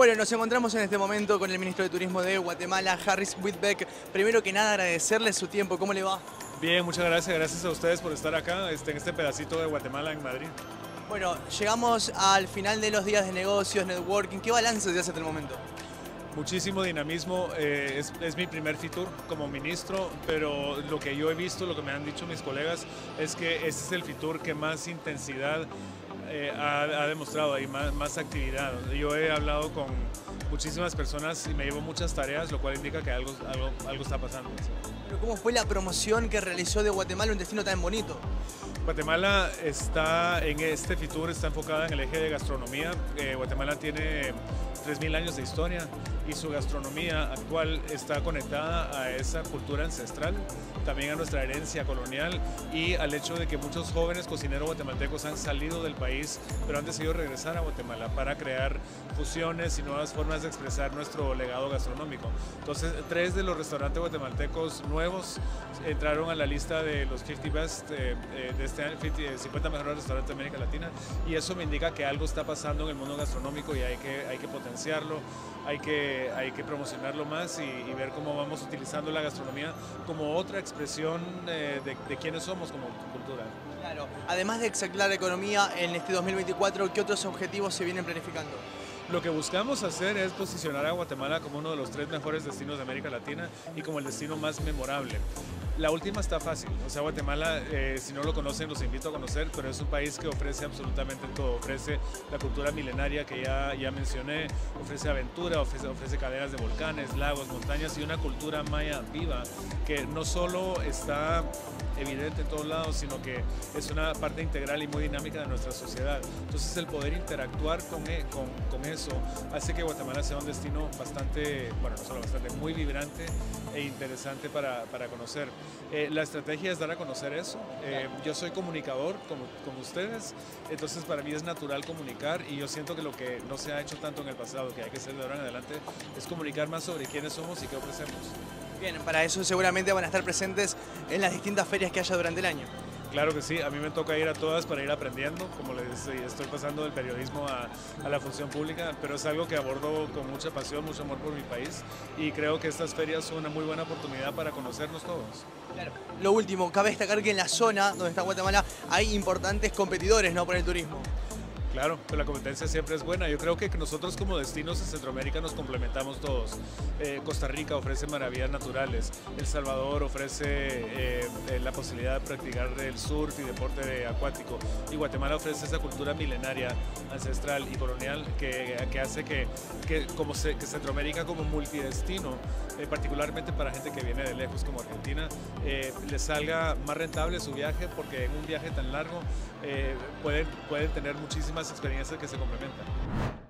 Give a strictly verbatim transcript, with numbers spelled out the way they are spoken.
Bueno, nos encontramos en este momento con el ministro de Turismo de Guatemala, Harris Whitbeck. Primero que nada, agradecerle su tiempo. ¿Cómo le va? Bien, muchas gracias. Gracias a ustedes por estar acá este, en este pedacito de Guatemala, en Madrid. Bueno, llegamos al final de los días de negocios, networking. ¿Qué balance se hace hasta el momento? Muchísimo dinamismo. Eh, es, es mi primer Fitur como ministro, pero lo que yo he visto, lo que me han dicho mis colegas, es que este es el Fitur que más intensidad eh, ha, ha demostrado, hay más, más actividad. Yo he hablado con muchísimas personas y me llevo muchas tareas, lo cual indica que algo, algo, algo está pasando. Pero ¿cómo fue la promoción que realizó de Guatemala, un destino tan bonito? Guatemala está en este Fitur, está enfocada en el eje de gastronomía. Eh, Guatemala tiene tres mil años de historia y su gastronomía actual está conectada a esa cultura ancestral, también a nuestra herencia colonial y al hecho de que muchos jóvenes cocineros guatemaltecos han salido del país, pero han decidido regresar a Guatemala para crear fusiones y nuevas formas de expresar nuestro legado gastronómico. Entonces, tres de los restaurantes guatemaltecos nuevos entraron a la lista de los cincuenta Best eh, de este año, cincuenta mejores restaurantes de América Latina, y eso me indica que algo está pasando en el mundo gastronómico y hay que, hay que potenciarlo, hay que, hay que promocionarlo más y, y ver cómo vamos utilizando la gastronomía como otra expresión eh, de, de quiénes somos como cultura. Claro, además de exaltar la economía en este dos mil veinticuatro, ¿qué otros objetivos se vienen planificando? Lo que buscamos hacer es posicionar a Guatemala como uno de los tres mejores destinos de América Latina y como el destino más memorable. La última está fácil, o sea, Guatemala, eh, si no lo conocen, los invito a conocer, pero es un país que ofrece absolutamente todo. Ofrece la cultura milenaria que ya, ya mencioné, ofrece aventura, ofrece, ofrece cadenas de volcanes, lagos, montañas y una cultura maya viva que no solo está evidente en todos lados, sino que es una parte integral y muy dinámica de nuestra sociedad. Entonces el poder interactuar con, con, con eso hace que Guatemala sea un destino bastante, bueno, no solo bastante, muy vibrante e interesante para, para conocer. Eh, la estrategia es dar a conocer eso. Eh, yo soy comunicador como, como ustedes, entonces para mí es natural comunicar y yo siento que lo que no se ha hecho tanto en el pasado, que hay que hacer de ahora en adelante, es comunicar más sobre quiénes somos y qué ofrecemos. Bien, para eso seguramente van a estar presentes en las distintas ferias que haya durante el año. Claro que sí, a mí me toca ir a todas para ir aprendiendo, como les estoy pasando del periodismo a, a la función pública, pero es algo que abordo con mucha pasión, mucho amor por mi país y creo que estas ferias son una muy buena oportunidad para conocernos todos. Claro. Lo último, cabe destacar que en la zona donde está Guatemala hay importantes competidores, ¿no?, por el turismo. Claro, pero la competencia siempre es buena. Yo creo que nosotros como destinos en Centroamérica nos complementamos todos. Eh, Costa Rica ofrece maravillas naturales, El Salvador ofrece eh, la posibilidad de practicar el surf y deporte acuático y Guatemala ofrece esa cultura milenaria, ancestral y colonial que, que hace que, que, como se, que Centroamérica como multidestino, eh, particularmente para gente que viene de lejos como Argentina, eh, les salga más rentable su viaje porque en un viaje tan largo eh, pueden, pueden tener muchísimas experiencias que se complementan.